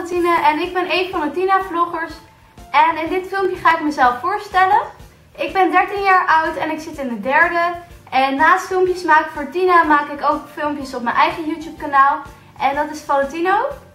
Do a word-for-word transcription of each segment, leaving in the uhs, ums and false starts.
Tine en ik ben een van de Tina vloggers. En in dit filmpje ga ik mezelf voorstellen. Ik ben dertien jaar oud en ik zit in de derde. En naast filmpjes maken voor Tina maak ik ook filmpjes op mijn eigen YouTube kanaal. En dat is Valentino.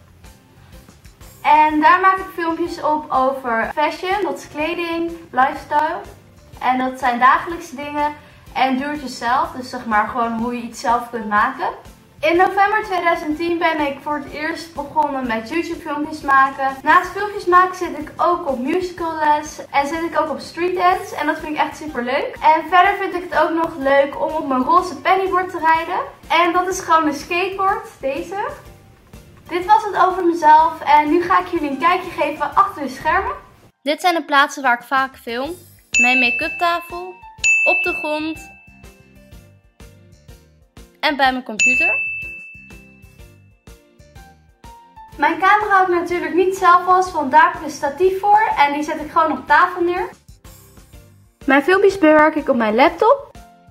En daar maak ik filmpjes op over fashion, dat is kleding, lifestyle. En dat zijn dagelijkse dingen en do it yourself, dus zeg maar gewoon hoe je iets zelf kunt maken. In november tweeduizend tien ben ik voor het eerst begonnen met YouTube filmpjes maken. Naast filmpjes maken zit ik ook op musical les en zit ik ook op street dance en dat vind ik echt super leuk. En verder vind ik het ook nog leuk om op mijn roze pennyboard te rijden. En dat is gewoon een skateboard, deze. Dit was het over mezelf en nu ga ik jullie een kijkje geven achter de schermen. Dit zijn de plaatsen waar ik vaak film. Mijn make-up tafel, op de grond en bij mijn computer. Mijn camera hou ik natuurlijk niet zelf vast, want daar heb ik een statief voor en die zet ik gewoon op tafel neer. Mijn filmpjes bewerk ik op mijn laptop.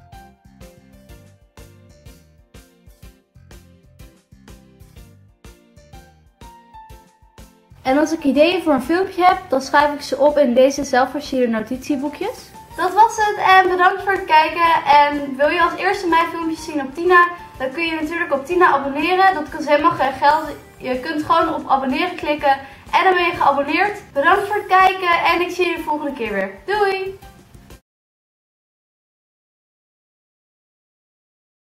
En als ik ideeën voor een filmpje heb, dan schrijf ik ze op in deze zelfversierde notitieboekjes. Dat was het en bedankt voor het kijken. En wil je als eerste mijn filmpjes zien op Tina, dan kun je natuurlijk op Tina abonneren. Dat kost helemaal geen geld. Je kunt gewoon op abonneren klikken en dan ben je geabonneerd. Bedankt voor het kijken en ik zie je de volgende keer weer. Doei!